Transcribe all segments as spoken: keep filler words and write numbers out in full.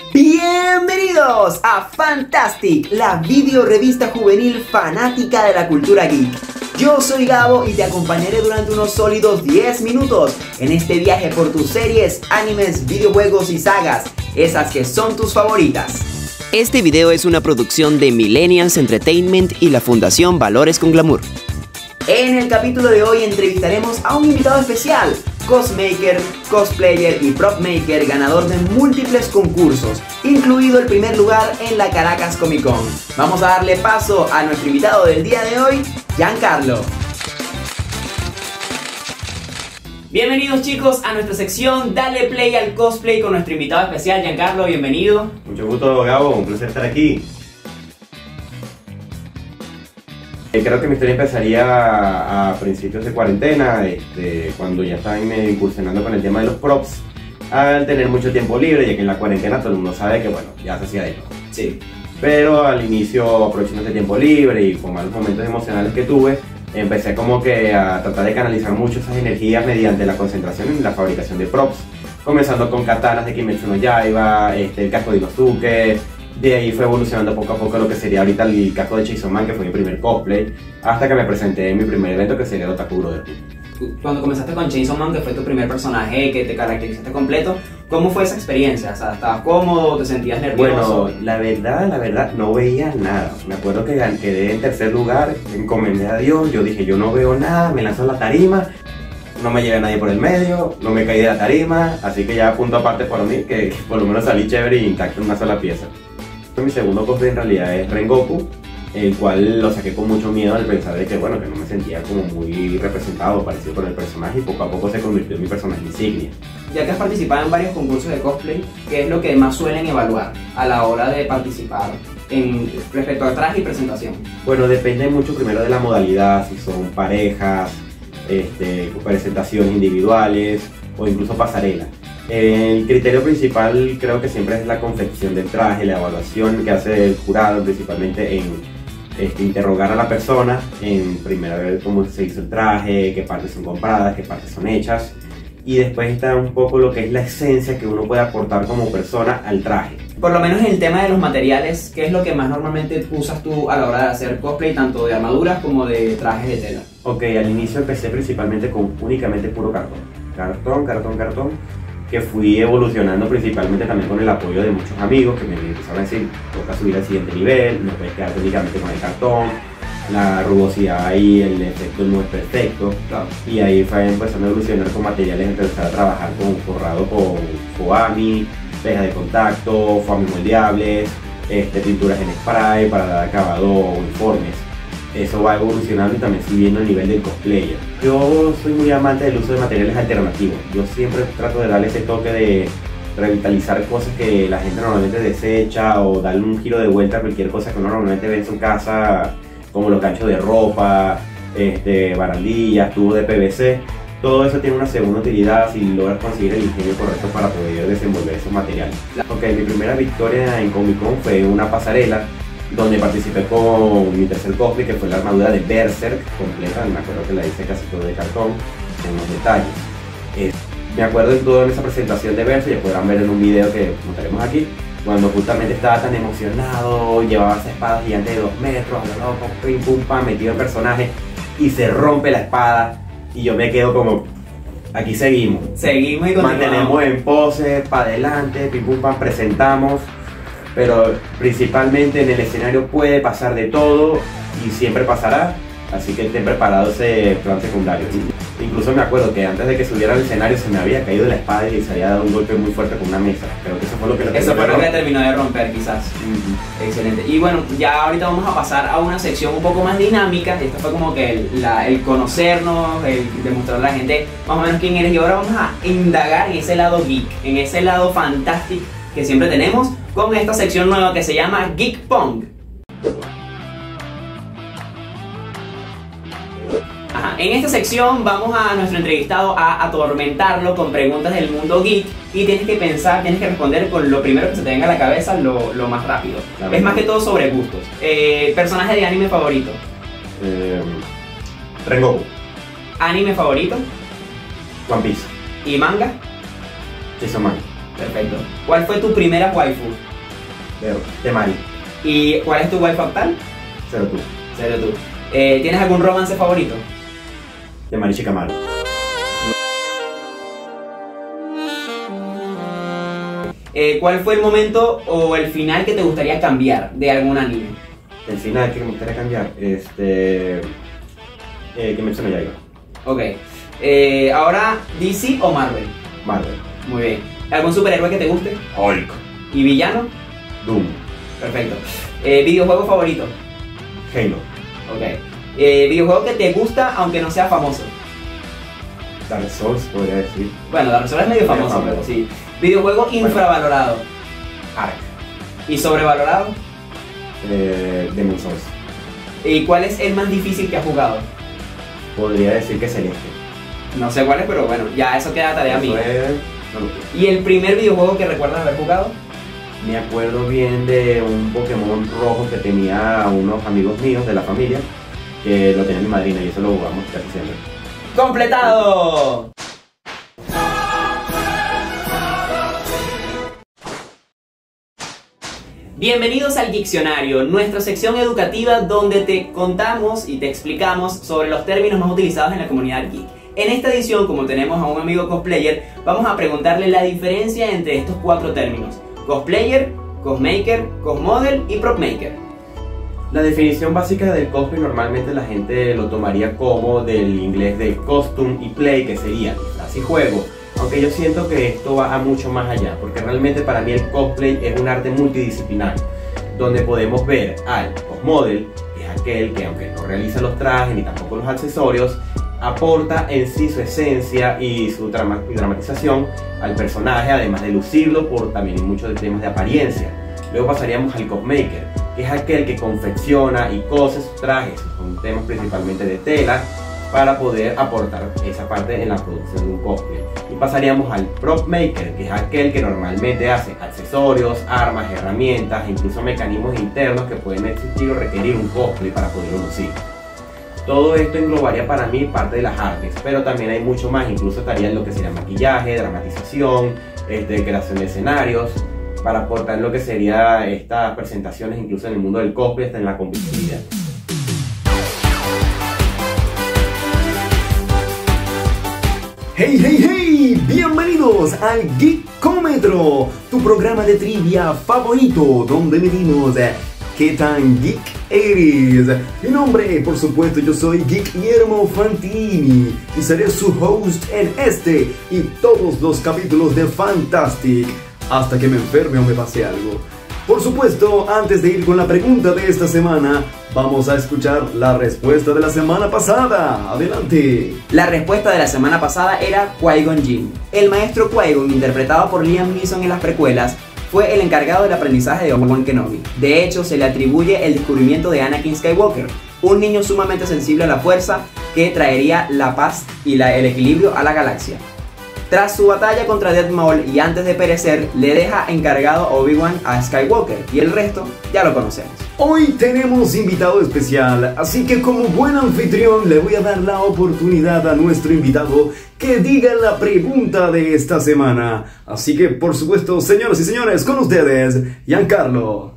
Bienvenidos a Fantastic, la video revista juvenil fanática de la cultura geek. Yo soy Gabo y te acompañaré durante unos sólidos diez minutos en este viaje por tus series, animes, videojuegos y sagas, esas que son tus favoritas. Este video es una producción de Millennials Entertainment y la Fundación Valores con Glamour. En el capítulo de hoy entrevistaremos a un invitado especial, cosmaker, cosplayer y prop maker, ganador de múltiples concursos, incluido el primer lugar en la Caracas Comic Con. Vamos a darle paso a nuestro invitado del día de hoy, Giancarlo. Bienvenidos chicos a nuestra sección Dale Play al Cosplay con nuestro invitado especial, Giancarlo, bienvenido. Mucho gusto, Gabo, un placer estar aquí. Creo que mi historia empezaría a, a principios de cuarentena, este, cuando ya estaba medio incursionando con el tema de los props, al tener mucho tiempo libre, ya que en la cuarentena todo el mundo sabe que bueno, ya se hacía de todo. Sí. Pero al inicio, aprovechando ese tiempo libre y con malos momentos emocionales que tuve, empecé como que a tratar de canalizar mucho esas energías mediante la concentración en la fabricación de props, comenzando con katanas de Kimetsu no Yaiba, este, el casco de Inosuke. De ahí fue evolucionando poco a poco lo que sería ahorita el casco de Chainsaw Man, que fue mi primer cosplay, hasta que me presenté en mi primer evento, que sería el Otaku Brotherhood. Cuando comenzaste con Chainsaw Man, que fue tu primer personaje, que te caracterizaste completo, ¿cómo fue esa experiencia? O sea, ¿estabas cómodo? ¿Te sentías nervioso? Bueno, la verdad, la verdad, no veía nada. Me acuerdo que quedé en tercer lugar, encomendé a Dios, yo dije, yo no veo nada, me lanzó a la tarima, no me llega nadie por el medio, no me caí de la tarima, así que ya punto aparte para mí, que, que por lo menos salí chévere y intacto en una sola pieza. Mi segundo cosplay en realidad es Rengoku, el cual lo saqué con mucho miedo al pensar de que bueno, que no me sentía como muy representado, parecido con el personaje, y poco a poco se convirtió en mi personaje insignia. Ya que has participado en varios concursos de cosplay, ¿qué es lo que más suelen evaluar a la hora de participar en, respecto al traje y presentación? Bueno, depende mucho primero de la modalidad, si son parejas, este, presentaciones individuales o incluso pasarela. El criterio principal creo que siempre es la confección del traje, la evaluación que hace el jurado, principalmente en este, interrogar a la persona, en primero ver cómo se hizo el traje, qué partes son compradas, qué partes son hechas, y después está un poco lo que es la esencia que uno puede aportar como persona al traje. Por lo menos en el tema de los materiales, ¿qué es lo que más normalmente usas tú a la hora de hacer cosplay, tanto de armaduras como de trajes de tela? Ok, al inicio empecé principalmente con únicamente puro cartón, cartón, cartón, cartón, que fui evolucionando principalmente también con el apoyo de muchos amigos que me empezaron a decir, toca subir al siguiente nivel, no puedes quedarte únicamente con el cartón, la rugosidad ahí, el efecto no es perfecto, claro. Y ahí fue empezando a evolucionar con materiales, empezar a trabajar con forrado con foami, tejas de contacto, foami moldeables, este, pinturas en spray para dar acabado uniformes. Eso va evolucionando y también subiendo el nivel del cosplayer. Yo soy muy amante del uso de materiales alternativos. Yo siempre trato de darle ese toque de revitalizar cosas que la gente normalmente desecha o darle un giro de vuelta a cualquier cosa que uno normalmente ve en su casa, como los ganchos de ropa, este, barandillas, tubos de P V C. Todo eso tiene una segunda utilidad si logras conseguir el ingenio correcto para poder desenvolver esos materiales. Ok, mi primera victoria en Comic Con fue una pasarela donde participé con mi tercer cosplay, que fue la armadura de Berserk completa. Me acuerdo que la hice casi todo de cartón, con los detalles. Eh, me acuerdo de todo en esa presentación de Berserk, ya podrán ver en un video que montaremos aquí, cuando justamente estaba tan emocionado, llevaba esa espada gigante de dos metros, a lo loco, pim pum pam, metido en personaje, y se rompe la espada, y yo me quedo como, aquí seguimos. Seguimos y continuamos. Mantenemos en pose, para adelante, pim pum pam, presentamos. Pero principalmente en el escenario puede pasar de todo y siempre pasará, así que estén preparados ese plan secundario. Incluso me acuerdo que antes de que subiera al escenario se me había caído la espada y se había dado un golpe muy fuerte con una mesa. Creo que eso fue lo que lo Eso fue lo que terminó de romper quizás. Uh-huh. Excelente. Y bueno, ya ahorita vamos a pasar a una sección un poco más dinámica. Esto fue como que el, la, el conocernos, el demostrar a la gente más o menos quién eres. Y ahora vamos a indagar en ese lado geek, en ese lado fantástico que siempre tenemos, con esta sección nueva que se llama Geek Pong. Ajá. En esta sección vamos a nuestro entrevistado a atormentarlo con preguntas del mundo geek y tienes que pensar, tienes que responder con lo primero que se te venga a la cabeza lo, lo más rápido. Claro. Es más que todo sobre gustos. Eh, ¿Personaje de anime favorito? Eh, Rengoku. ¿Anime favorito? One Piece. ¿Y manga? Chainsaw Man. Perfecto. ¿Cuál fue tu primera waifu? De, de Mari. ¿Y cuál es tu waifu actual? Cero tú. Cero tú. Eh, ¿Tienes algún romance favorito? De Mari Shikamaru. Eh, ¿Cuál fue el momento o el final que te gustaría cambiar de algún anime? El final que me gustaría cambiar, este... Eh, Kimetsu no Yaiba. Ok. Eh, ahora, ¿D C o Marvel? Marvel. Muy bien. ¿Algún superhéroe que te guste? Hulk. ¿Y villano? Doom. Perfecto. Eh, ¿Videojuego favorito? Halo. Ok. Eh, ¿Videojuego que te gusta aunque no sea famoso? Dark Souls, podría decir. Bueno, Dark Souls es medio Medio famoso, famoso. pero sí. ¿Videojuego infravalorado? Ark. ¿Y sobrevalorado? Eh, Demon Souls. ¿Y cuál es el más difícil que has jugado? Podría decir que Celeste. No sé cuál es, pero bueno, ya eso queda tarea Eso mía. es- no lo sé. ¿Y el primer videojuego que recuerdas haber jugado? Me acuerdo bien de un Pokémon rojo que tenía unos amigos míos de la familia, que lo tenía mi madrina y eso lo jugamos casi siempre. ¡Completado! Bienvenidos al Diccionario, nuestra sección educativa donde te contamos y te explicamos sobre los términos más utilizados en la comunidad geek. En esta edición, como tenemos a un amigo cosplayer, vamos a preguntarle la diferencia entre estos cuatro términos: cosplayer, cosmaker, cosmodel y propmaker. La definición básica del cosplay normalmente la gente lo tomaría como del inglés de costume y play, que sería disfraz y juego. Aunque yo siento que esto va a mucho más allá, porque realmente para mí el cosplay es un arte multidisciplinario, donde podemos ver al cosmodel, que es aquel que aunque no realiza los trajes ni tampoco los accesorios, aporta en sí su esencia y su drama y dramatización al personaje, además de lucirlo por también muchos temas de apariencia. Luego pasaríamos al cosmaker, que es aquel que confecciona y cose sus trajes, con temas principalmente de tela, para poder aportar esa parte en la producción de un cosplay. Y pasaríamos al prop maker, que es aquel que normalmente hace accesorios, armas, herramientas e incluso mecanismos internos que pueden existir o requerir un cosplay para poderlo lucir. Todo esto englobaría para mí parte de las artes, pero también hay mucho más, incluso estaría en lo que sería maquillaje, dramatización, este, creación de escenarios, para aportar lo que sería estas presentaciones incluso en el mundo del cosplay, hasta en la competitividad. ¡Hey, hey, hey! Bienvenidos al Geekómetro, tu programa de trivia favorito, donde medimos eh, qué tan geek eres. Mi nombre, por supuesto, yo soy Guillermo Fantini y seré su host en este y todos los capítulos de Fantastic, hasta que me enferme o me pase algo. Por supuesto, antes de ir con la pregunta de esta semana, vamos a escuchar la respuesta de la semana pasada. Adelante. La respuesta de la semana pasada era Qui-Gon Jinn. El maestro Qui-Gon, interpretado por Liam Neeson en las precuelas, fue el encargado del aprendizaje de Obi-Wan Kenobi. De hecho, se le atribuye el descubrimiento de Anakin Skywalker, un niño sumamente sensible a la fuerza que traería la paz y la, el equilibrio a la galaxia. Tras su batalla contra Darth Maul y antes de perecer, le deja encargado a Obi-Wan a Skywalker, y el resto ya lo conocemos. Hoy tenemos invitado especial, así que como buen anfitrión le voy a dar la oportunidad a nuestro invitado que diga la pregunta de esta semana. Así que, por supuesto, señoras y señores, con ustedes, Giancarlo.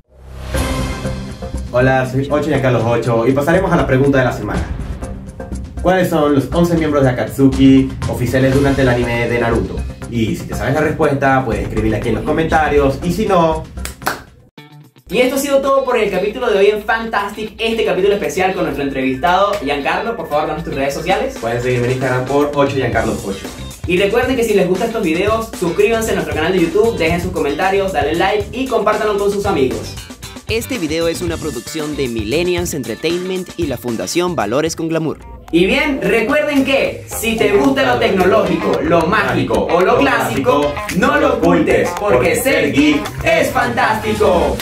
Hola, soy ocho Giancarlo ocho y pasaremos a la pregunta de la semana. ¿Cuáles son los once miembros de Akatsuki oficiales durante el anime de Naruto? Y si te sabes la respuesta, puedes escribirla aquí en los comentarios, y si no... Y esto ha sido todo por el capítulo de hoy en Fantastic, este capítulo especial con nuestro entrevistado Giancarlo. Por favor, danos tus redes sociales. Pueden seguirme en Instagram por ocho Giancarlo ocho. Y recuerden que si les gustan estos videos, suscríbanse a nuestro canal de YouTube, dejen sus comentarios, dale like y compártanlo con sus amigos. Este video es una producción de Millennials Entertainment y la Fundación Valores con Glamour. Y bien, recuerden que si te gusta lo tecnológico, lo mágico o lo clásico, no lo ocultes, porque ser geek es fantástico.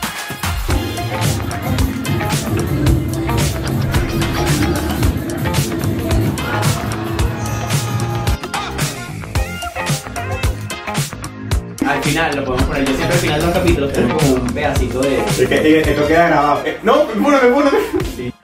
Al final lo podemos poner, yo siempre al final de los capítulos tengo como un pedacito de... Es que esto queda grabado. Eh, no, púname, púname. Sí.